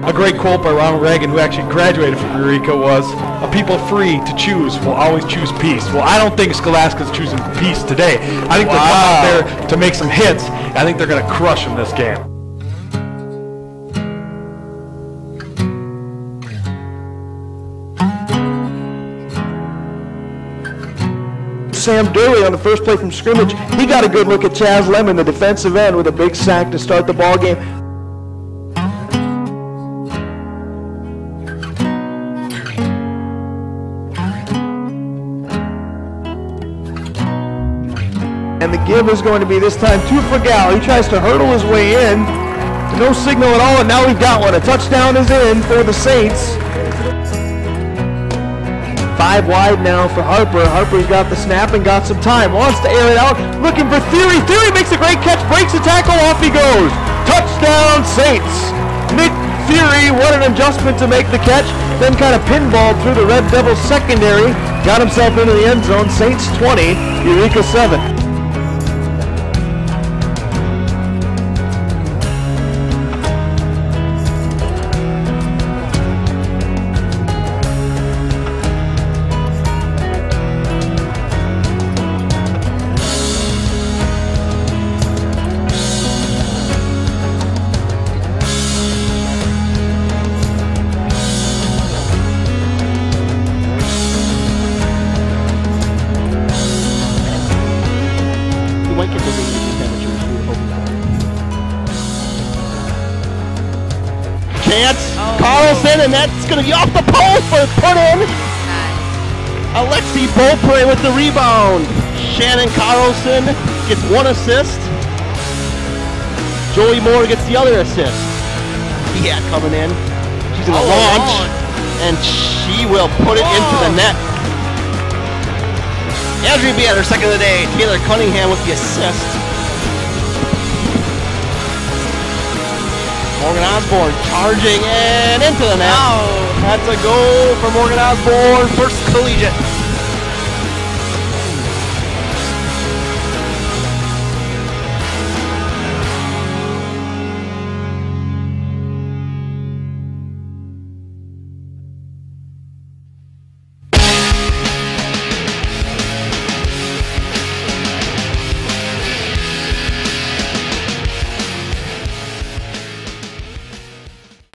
A great quote by Ronald Reagan, who actually graduated from Eureka, was, "A people free to choose will always choose peace." Well, I don't think Scholastica's choosing peace today. I think they're coming out there to make some hits. I think they're going to crush them this game. Sam Durley on the first play from scrimmage. He got a good look at Chaz Lemon, the defensive end, with a big sack to start the ball game. And the give is going to be this time to Fregal. He tries to hurdle his way in. No signal at all, and now we've got one. A touchdown is in for the Saints. 5 wide now for Harper. Harper's got the snap and got some time. Wants to air it out. Looking for Theory. Theory makes a great catch. Breaks the tackle. Off he goes. Touchdown Saints. Nick Theory, what an adjustment to make the catch. Then kind of pinballed through the Red Devils secondary. Got himself into the end zone. Saints 20, Eureka 7. Carlson, and that's going to be off the post, but it's put in. Alexi Beaupre with the rebound. Shannon Carlson gets 1 assist. Joey Moore gets the other assist. Yeah, coming in. She's going to launch, and she will put it into the net. Andrea B at her second of the day. Taylor Cunningham with the assist. Morgan Osborne charging and into the net. That's a goal for Morgan Osborne, first collegiate.